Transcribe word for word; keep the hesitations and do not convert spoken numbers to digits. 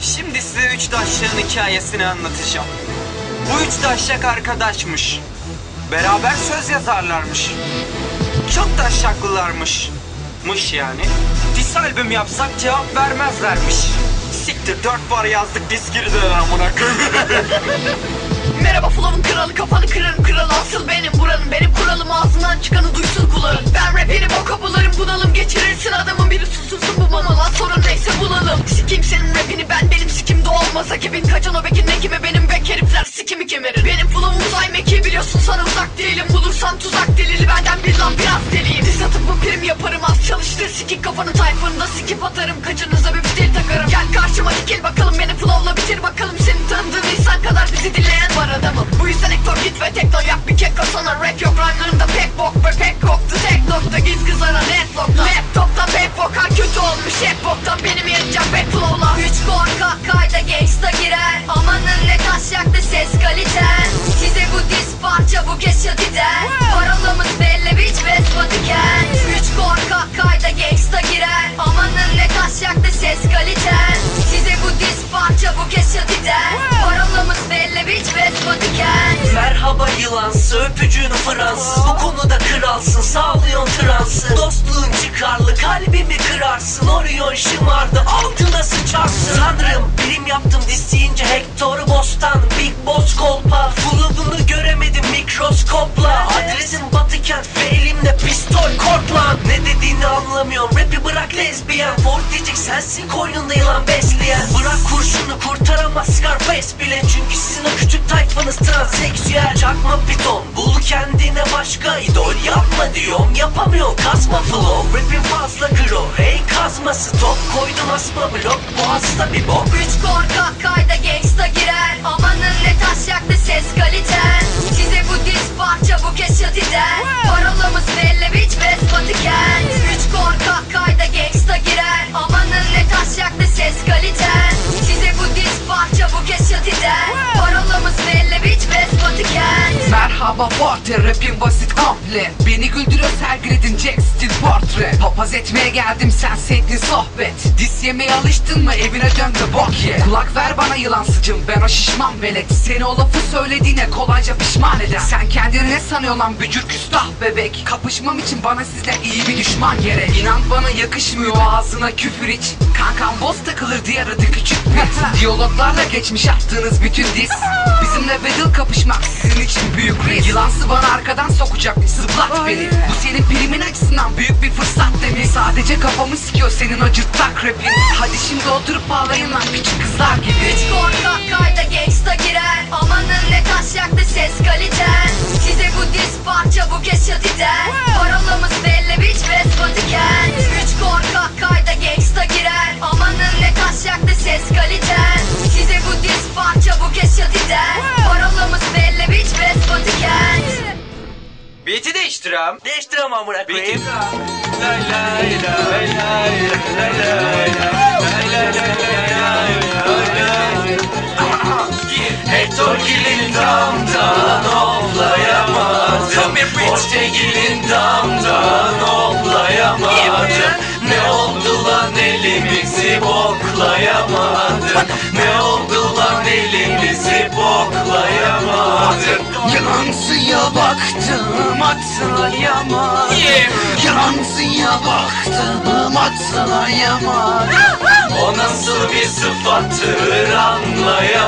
Şimdi size üç daşşağın hikayesini anlatacağım. Bu üç daşşak arkadaşmış. Beraber söz yazarlarmış. Çok daşşaklılarmış. Mış yani. Diss albüm yapsak cevap vermezlermiş. Siktir, dört bar yazdık, diss geri döner amına koyayım. Merhaba flow'un kralı, kafanı kırarım kralı, asıl benim buranın, benim kuralım, ağzından çıkanı duysun kulağın. Ben rapini boka bularım, bunalım geçirirsin, adamın biri susursun bu mamalar, sorun neyse bulalım. Sikeyim senin rapini, ben benim sikimde olmaz ekibin, kaçan o bekin ekimi, benim bek herifler sikimi kemerir. Benim flow'um uzay mekiği, biliyorsun sana uzak değilim, bulursan tuzak delili, benden bir lan biraz deliyim. Diz atıp bu prim yaparım, az çalıştır sikik kafanı, tayfanında sikip atarım, kaçınıza bir fitil takarım. Gel karşıma dikil bakalım, beni flow'la bitir bakalım, senin tanıdığın insan kadar bizi dinleyen var adamım. Bu yüzden Hector git ve tekno yap bir kek sana, rap yok rhyme'larında pek bok ve pek koktu. Tek nokta git kızlara netlokta, laptopta pek boka kötü olmuş hep boktan, benim yeneceğim pek flow'la. Üç korkak kayda gangsta girer, amanın ne taş yaktı ses kaliten. Size bu diz parça bu kez şadiden, paralımız belli bitch West Batıkent. Üç korkak kayda gangsta girer, amanın ne taş yaktı ses kaliten. Size bu diz parça bu kez şadiden, paralımız belli bitch West Batıkent. Merhaba yılansı, öpücüğünü Fransız, bu konuda kralsın, sağlıyorsun transı. Dostluğun çıkarlı, kalbimi kırarsın, Orion şımardı, altına sıçarsın. Tanrım, birim yaptım disteyince Hector'u bostan, Big Boss kolpa. Flow'unu göremedim mikroskopla, adresim Batıkent ve elimde pistol korklan. Ne dediğini anlamıyorum, rapi bırak lezbiyen, Ford diyecek sensin koynunda yılan besleyen. Bırak kurşunu, kurtaramaz Scarface bile, çünkü sizin o küçük tayfanız transseksüel. Çakma piton, bul kendine başka idol, yapma diyorum yapamıyor, kasma flow. Rapin fazla kro, hey kazması top, koydum asma blok, bu hasta bir bok. Üç korkak kayda gangsta girer, amanın ne taş yaktı ses kaliten. Size bu diz parça bu kez şadiden, parolamız belli bitch West Batıkent. Üç korkak kayda gangsta girer, amanın ne taş yaktı ses kaliten. Size bu diz parça bu kez şadiden, parolamız belli bitch West Batıkent. Merhaba parti, rapim basit komple, beni güldürüyor sergiledin Jack Steel portre. Papaz etmeye geldim, sen sevdin sohbet, dis yemeye alıştın mı evine dön de bok ye. Kulak ver bana yılansıcım, ben o şişman velet, seni o lafı söylediğine kolayca pişman eder. Sen kendini ne sanıyorsun lan bücür küstah bebek, kapışmam için bana sizden iyi bir düşman gerek. İnan bana yakışmıyor ağzına küfür hiç, kankam boz takılır diğer adı küçük pet. Diyaloglarla geçmiş attığınız bütün dis, bizimle battle kapışmak sizin için büyük risk. Yılansı bana arkadan sokacak, zıplat beni, bu senin primin açısından büyük bir fırsat demin. Sadece kafamı sikiyor senin o cırtlak rapin, hadi şimdi oturup ağlayın lan küçük kızlar gibi. Üç korkak kayda gangsta girer, amanın ne taş yaktı ses kaliten. Size bu diz parça bu kez şadiden, parolamız belli bitch West Batıkent. Üç korkak kayda gangsta girer, amanın ne taş yaktı ses kaliten. Size bu diz parça bu kez şadiden, parolamız belli bitch West Batıkent. Beat'i değiştirem. Değiştirem amına koyayım. Lay lay lay lay lay lay lay lay. Hector gilin damdan ovlayamadım, Portegil'in damdan ovlayamadım. Ne oldu lan elimizi boklayamadım, ne oldu lan elimizi boklayamadım. Yalansıya baktım atlayamadım, yalansıya baktım atlayamadım. O nasıl bir sıfattır anlayamadım.